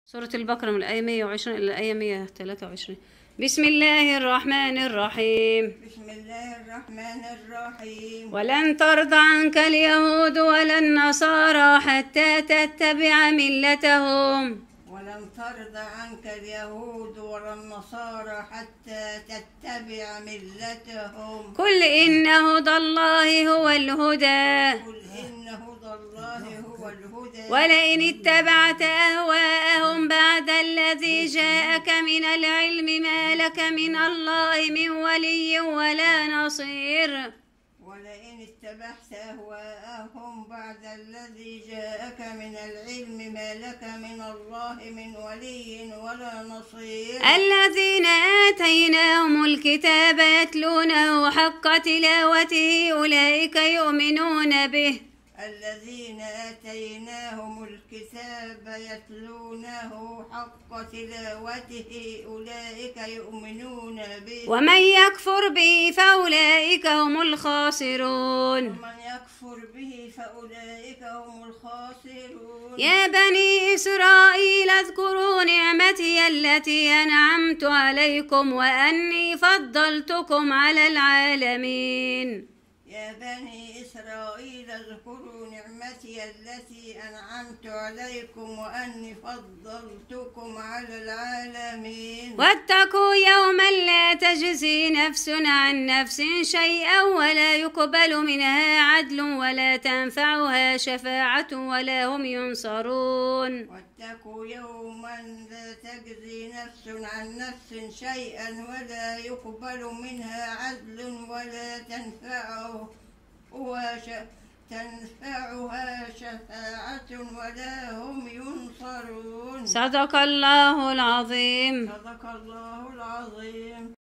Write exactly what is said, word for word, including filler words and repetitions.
سورة البقرة من الآية مئة وعشرين إلى الآية مئة وثلاثة وعشرين. بسم الله الرحمن الرحيم. بسم الله الرحمن الرحيم. ولن ترضى عنك اليهود ولا النصارى حتى تتبع ملتهم. ولن ترضى عنك اليهود ولا النصارى حتى تتبع ملتهم. قل إن هدى الله هو الهدى. قل إن هدى الله هو الهدى. ولئن اتبعت أهواءهم بعد الذي جاءك من العلم ما لك من الله من ولي ولا نصير. ولئن اتبعت أهواءهم بعد الذي جاءك من العلم ما لك من الله من ولي ولا نصير. الذين آتيناهم الكتاب يتلونه حق تلاوته أولئك يؤمنون به. الذين آتيناهم الكتاب يتلونه حق تلاوته أولئك يؤمنون به. ومن يكفر به فأولئك هم الخاسرون. ومن يكفر به فأولئك هم الخاسرون. يا بني إسرائيل اذكروا نعمتي التي أنعمت عليكم وأني فضلتكم على العالمين. يا بني إسرائيل اذكروا نعمتي التي أنعمت عليكم وأني فضلتكم على العالمين. واتقوا يوما لا تجزي نفس عن نفس شيئا ولا يقبل منها عدل ولا تنفعها شفاعة ولا هم ينصرون. واتقوا يوما لا تجزي نفس عن نفس شيئا ولا يقبل منها عدل ولا تنفعه تنفعها شفاعة ولا هم ينصرون. صدق الله العظيم. صدق الله العظيم.